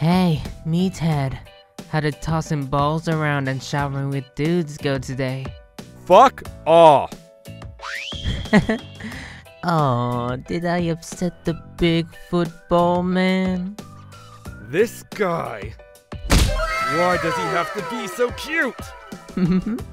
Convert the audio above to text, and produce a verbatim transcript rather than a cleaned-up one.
Hey, meathead. How did tossing balls around and showering with dudes go today? Fuck off! Oh, did I upset the big football man? This guy. Why does he have to be so cute?